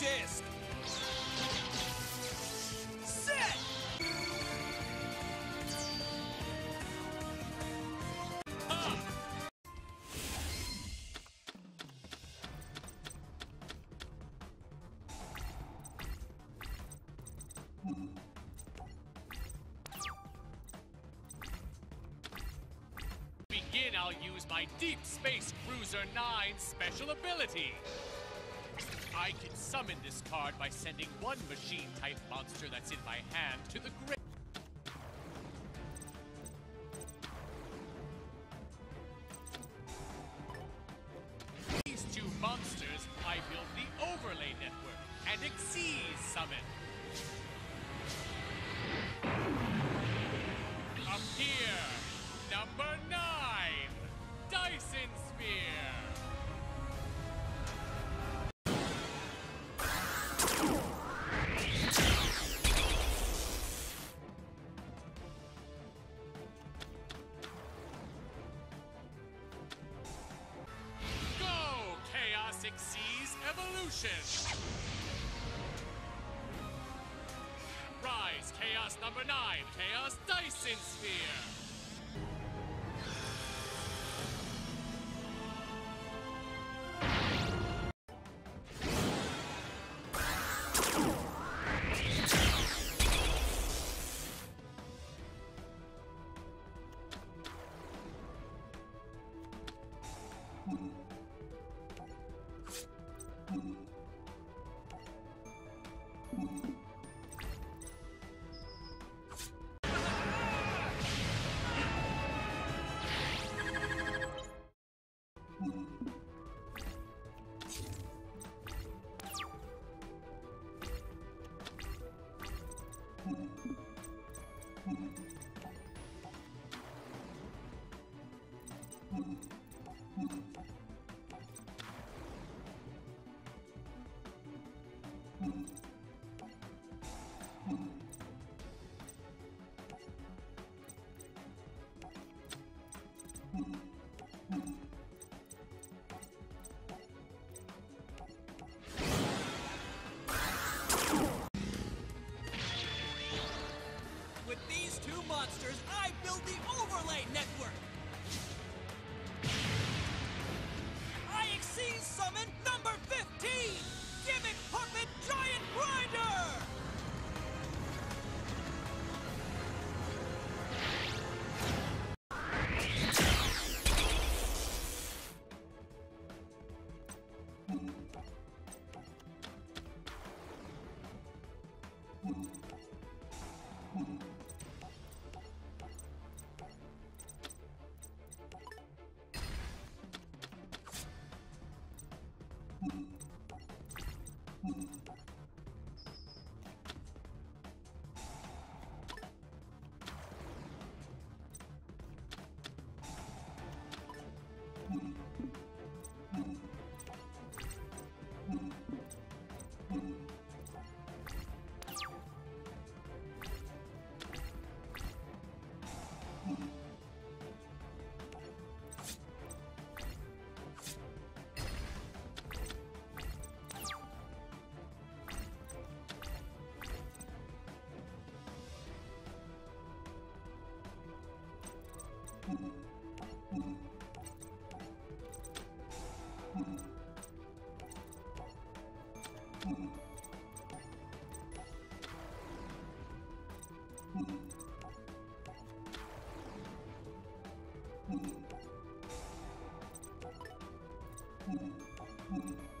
disc! Set! Begin, I'll use my Deep Space Cruiser 9 special ability. I can summon this card by sending one machine-type monster that's in my hand to the grave. These two monsters, I built the Overlay Network and Xyz summon. Up here, number 9, Dyson Sphere. Go, Chaos Xyz Evolution! Rise, Chaos number 9, Chaos Dyson Sphere! With these two monsters, I build the Overlay Network! I Xyz summon number 15! Gimmick Puppet Giant Grinder! Mm-hmm.